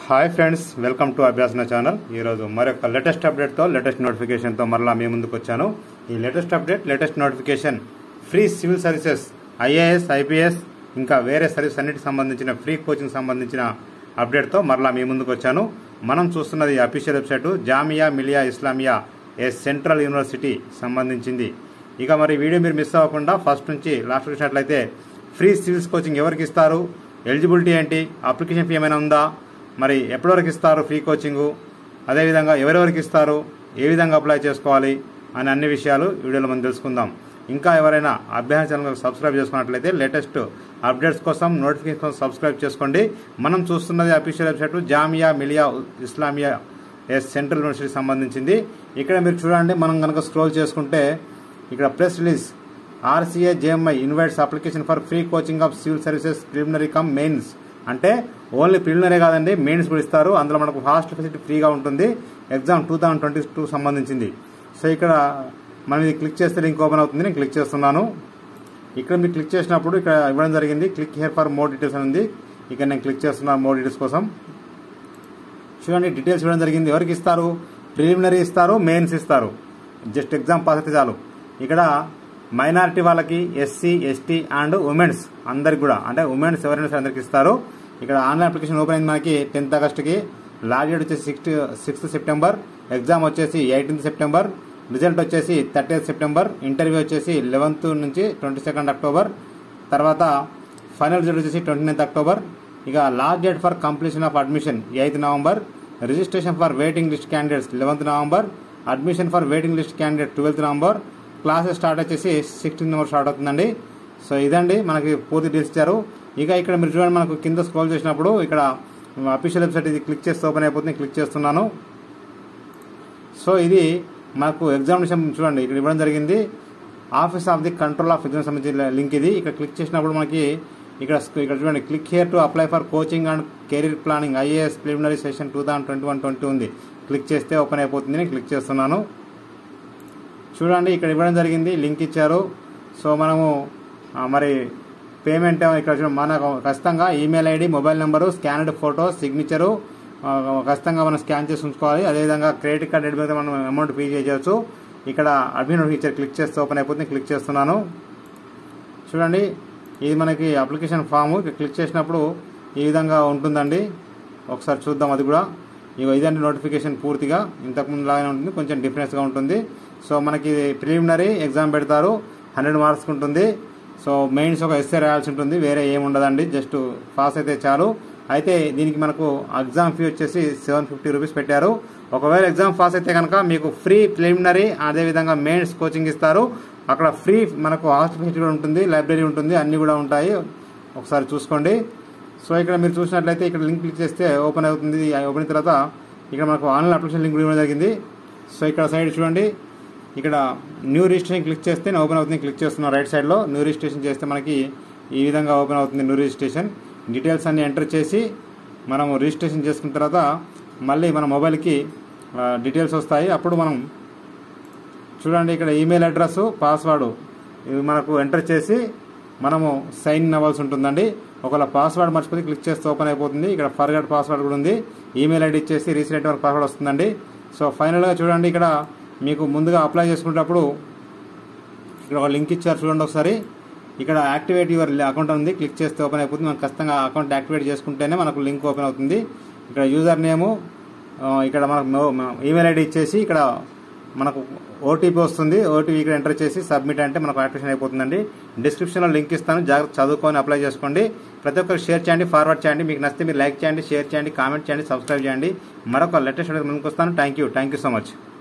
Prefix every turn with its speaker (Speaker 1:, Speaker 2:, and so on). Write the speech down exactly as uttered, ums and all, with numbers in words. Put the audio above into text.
Speaker 1: Hi friends, welcome to Abhyasana channel. ఈరోజు మరొక latest అప్డేట్తో latest నోటిఫికేషన్తో మరలా మీ ముందుకు వచ్చాను. ఈ latest update latest notification free civil services IAS IPS ఇంకా వేరే సర్వీస్ అన్నిటికి సంబంధించిన ఫ్రీ కోచింగ్ సంబంధించిన అప్డేట్తో మరలా మీ ముందుకు వచ్చాను. మనం చూస్తున్నది official website Jamia Millia Islamia a central university సంబంధించింది. ఇక మరి వీడియో మీరు మిస్ అవ్వకుండా ఫస్ట్ నుంచి లాస్ట్ చూసినట్లయితే ఫ్రీ సివిల్స్ కోచింగ్ ఎవరికి ఇస్తారు, ఎలిజిబిలిటీ ఏంటి, అప్లికేషన్ ఫీ ఏమైనా ఉందా, మరి ఎప్పటివరకు ఇస్తారు ఫ్రీ కోచింగు, అదేవిధంగా ఎవరెవరికి ఇస్తారు, ఏ విధంగా అప్లై చేసుకోవాలి అని అన్ని విషయాలు వీడియోలో మనం తెలుసుకుందాం. ఇంకా ఎవరైనా అభ్యాస ఛానల్ సబ్స్క్రైబ్ చేసుకున్నట్లయితే లేటెస్ట్ అప్డేట్స్ కోసం నోటిఫికేషన్ కోసం సబ్స్క్రైబ్ చేసుకోండి. మనం చూస్తున్నది official website Jamia Millia Islamia a central university సంబంధించింది. ఇక్కడ మీరు చూడండి, మనం కనుక స్క్రోల్ చేసుకుంటే ఇక్కడ press release RCA JMI invites application for free coaching of civil services preliminary cum mains. అంటే ఓన్లీ ప్రిలిమినరీ కాదండి, మెయిన్స్ కూడా ఇస్తారు. అందులో మనకు హాస్టల్ ఫెసిలిటీ ఫ్రీగా ఉంటుంది. Exam two thousand twenty two సంబంధించింది. సో ఇక్కడ మనం ఇది క్లిక్ చేస్తే లింక్ ఓపెన్ అవుతుంది. నేను క్లిక్ చేస్తున్నాను. ఇక్కడ మీరు క్లిక్ చేసినప్పుడు ఇక్కడ ఇవ్వడం జరిగింది click here for more details అని ఉంది. ఇక్కడ నేను క్లిక్ చేస్తున్నాను మోర్ డీటెయిల్స్ కోసం. చూడండి, డీటెయిల్స్ ఇవ్వడం జరిగింది. ఎవరికి ఇస్తారు, ప్రిలిమినరీ ఇస్తారు, మెయిన్స్ ఇస్తారు. జస్ట్ ఎగ్జామ్ పాస్ అయితే చాలు. ఇక్కడ మైనారిటీ వాళ్ళకి, ఎస్సీ ఎస్టీ అండ్ ఉమెన్స్ అందరికి కూడా, అంటే ఉమెన్స్ ఎవరైనా సరే అందరికి ఇస్తారు. ఇక్కడ ఆన్లైన్ అప్లికేషన్ ఓపెన్ అయింది మనకి టెన్త్ ఆగస్ట్కి. లాస్ట్ డేట్ వచ్చేసి సిక్స్త్ సిక్స్త్ సెప్టెంబర్, ఎగ్జామ్ వచ్చేసి ఎయిటీన్త్ సెప్టెంబర్, రిజల్ట్ వచ్చేసి థర్టీఎత్ సెప్టెంబర్, ఇంటర్వ్యూ వచ్చేసి లెవెన్త్ నుంచి ట్వంటీ సెకండ్ అక్టోబర్, తర్వాత ఫైనల్ రిజల్ట్ వచ్చేసి ట్వంటీ నైన్త్ అక్టోబర్. ఇక last date for completion of admission eighth November, registration for waiting list candidates eleventh November, admission for waiting list candidate twelfth November, classes start వచ్చేసి sixteen November start అవుతుందండి. So ఇదండి మనకి పూర్తి deals ఇచ్చారు. ఇక ఇక్కడ మీరు చూడండి, మనకు కింద స్క్రోల్ చేసినప్పుడు ఇక్కడ అఫీషియల్ వెబ్సైట్ ఇది క్లిక్ చేస్తే ఓపెన్ అయిపోతుంది. క్లిక్ చేస్తున్నాను. సో ఇది మనకు ఎగ్జామినేషన్ చూడండి ఇక్కడ ఇవ్వడం జరిగింది. Office of the control of exam సంబంధించిన లింక్ ఇది. ఇక్కడ క్లిక్ చేసినప్పుడు మనకి ఇక్కడ ఇక్కడ చూడండి click here to apply for coaching and career planning IAS preliminary session two thousand twenty one twenty ఉంది. క్లిక్ చేస్తే ఓపెన్ అయిపోతుంది. నేను క్లిక్ చేస్తున్నాను. చూడండి, ఇక్కడ ఇవ్వడం జరిగింది, లింక్ ఇచ్చారు. సో మనము మరి పేమెంట్ ఇక్కడ మనకు ఖచ్చితంగా email ID, mobile number, scanned photo, signature ఖచ్చితంగా మనం స్కాన్ చేసి ఉంచుకోవాలి. అదేవిధంగా క్రెడిట్ కార్డ్ డెబిట్ మీద మనం అమౌంట్ పే చేయవచ్చు. ఇక్కడ అడ్మిన్ ఫీచర్ క్లిక్ చేస్తే ఓపెన్ అయిపోతుంది. క్లిక్ చేస్తున్నాను. చూడండి, ఇది మనకి అప్లికేషన్ ఫామ్. ఇక్కడ క్లిక్ చేసినప్పుడు ఈ విధంగా ఉంటుందండి. ఒకసారి చూద్దాం అది కూడా. ఇక ఇదండి నోటిఫికేషన్ పూర్తిగా ఇంతకుముందు లాగానే ఉంటుంది, కొంచెం డిఫరెన్స్గా ఉంటుంది. సో మనకి ప్రిలిమినరీ ఎగ్జామ్ పెడతారు, హండ్రెడ్ మార్క్స్ ఉంటుంది. సో మెయిన్స్ ఒక ఎస్ఏ రాయాల్సి ఉంటుంది, వేరే ఏమి ఉండదండి, జస్ట్ పాస్ అయితే చాలు. అయితే దీనికి మనకు ఎగ్జామ్ ఫీ వచ్చేసి సెవెన్ ఫిఫ్టీ రూపీస్ పెట్టారు. ఒకవేళ ఎగ్జామ్ పాస్ అయితే కనుక మీకు ఫ్రీ ప్రిలిమినరీ అదేవిధంగా మెయిన్స్ కోచింగ్ ఇస్తారు. అక్కడ ఫ్రీ మనకు హాస్టల్ ఫెసిలిటీ కూడా ఉంటుంది, లైబ్రరీ ఉంటుంది, అన్నీ కూడా ఉంటాయి. ఒకసారి చూసుకోండి. సో ఇక్కడ మీరు చూసినట్లయితే ఇక్కడ లింక్ క్లిక్ చేస్తే ఓపెన్ అవుతుంది. ఓపెన్ అయిన తర్వాత ఇక్కడ మనకు ఆన్లైన్ అప్లికేషన్ లింక్ ఇవ్వడం జరిగింది. సో ఇక్కడ సైడ్ చూడండి, ఇక్కడ న్యూ రిజిస్ట్రేషన్ క్లిక్ చేస్తే ఓపెన్ అవుతుంది. క్లిక్ చేస్తున్నాం రైట్ సైడ్లో. న్యూ రిజిస్ట్రేషన్ చేస్తే మనకి ఈ విధంగా ఓపెన్ అవుతుంది. న్యూ రిజిస్ట్రేషన్ డీటెయిల్స్ అన్ని ఎంటర్ చేసి మనం రిజిస్ట్రేషన్ చేసుకున్న తర్వాత మళ్ళీ మన మొబైల్కి డీటెయిల్స్ వస్తాయి. అప్పుడు మనం చూడండి, ఇక్కడ ఈమెయిల్ అడ్రస్, పాస్వర్డ్ ఇవి మనకు ఎంటర్ చేసి మనము సైన్ ఇన్ అవ్వాల్సి ఉంటుందండి. ఒకవేళ పాస్వర్డ్ మర్చిపోతే క్లిక్ చేస్తే ఓపెన్ అయిపోతుంది. ఇక్కడ ఫర్గట్ పాస్వర్డ్ కూడా ఉంది. ఈమెయిల్ ఐడి ఇచ్చేసి రీసెంట్ వర్క్ పాస్వర్డ్ వస్తుందండి. సో ఫైనల్గా చూడండి, ఇక్కడ మీకు ముందుగా అప్లై చేసుకునేటప్పుడు ఇక్కడ ఒక లింక్ ఇచ్చారు చూడండి ఒకసారి. ఇక్కడ యాక్టివేట్ యువర్ అకౌంట్ ఉంది. క్లిక్ చేస్తే ఓపెన్ అయిపోతుంది. మనకు ఖచ్చితంగా అకౌంట్ యాక్టివేట్ చేసుకుంటేనే మనకు లింక్ ఓపెన్ అవుతుంది. ఇక్కడ యూజర్ నేము, ఇక్కడ మనకు ఈమెయిల్ ఐడి ఇచ్చేసి ఇక్కడ మనకు ఓటీపీ వస్తుంది. ఓటీపీ ఇక్కడ ఎంటర్ చేసి సబ్మిట్ అంటే మనకు యాక్టివేషన్ అయిపోతుందండి. డిస్క్రిప్షన్లో లింక్ ఇస్తాను, జాగ్రత్త చదువుకొని అప్లై చేసుకోండి. ప్రతి ఒక్కరు షేర్ చేయండి, ఫార్వర్డ్ చేయండి. మీకు నచ్చితే మీరు లైక్ చేయండి, షేర్ చేయండి, కామెంట్ చేయండి, సబ్స్క్రైబ్ చేయండి. మరొక లేటెస్ట్ వీడియో ముందుకు వస్తాను. Thank you thank you so much.